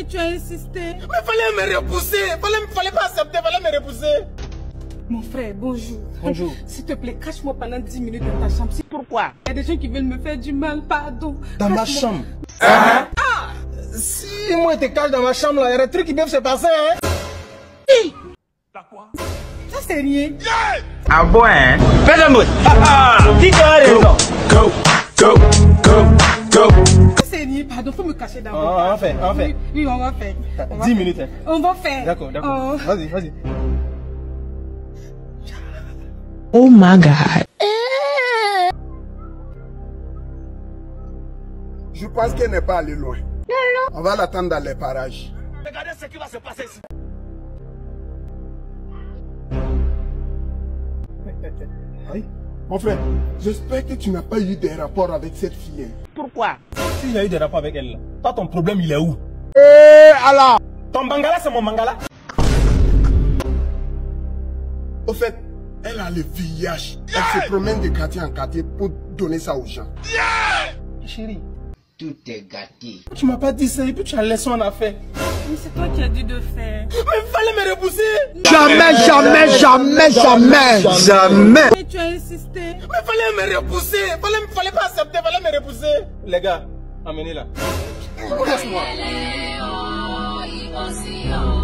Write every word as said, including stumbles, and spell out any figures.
Mais tu as insisté. Mais fallait me repousser. Fallait, fallait pas accepter, fallait me repousser. Mon frère, bonjour. Bonjour. S'il te plaît, cache-moi pendant dix minutes dans ta chambre. Pourquoi? Il y a des gens qui veulent me faire du mal, pardon. Dans ma chambre. Hein? Ah! Si moi je te cache dans ma chambre, là, il y a des trucs qui peuvent se passer, hein? Hey! T'as quoi? Ça c'est rien. Yeah! Ah bon, hein? Fais la mode. Ah ah! Qui a raison? Go, go, go, go. Ça c'est rien, pardon, faut me cacher d'abord. Ah, on fait, on fait. Oui, oui, on va faire. On va dix faire. minutes, hein? On va faire. D'accord, d'accord. Oh. Vas-y, vas-y. Oh my God. Je pense qu'elle n'est pas allée loin. On va l'attendre dans les parages. Regardez ce qui va se passer ici. Aïe. Mon frère, j'espère que tu n'as pas eu des rapports avec cette fille. Pourquoi? S'il y a eu des rapports avec elle, toi ton problème il est où? Eh Allah! Ton bangala c'est mon bangala? Au fait, elle a le V I H. Elle se promène de quartier en quartier pour donner ça aux gens. Chérie, Tout est gâté. tu m'as pas dit ça et puis tu as laissé en affaire. Mais c'est toi qui as dit de faire. Mais il fallait me repousser. Jamais, jamais, jamais, jamais, jamais. Mais tu as insisté. Mais fallait me repousser. Fallait, fallait pas accepter, fallait me repousser. Les gars, amenez-la. Laisse-moi.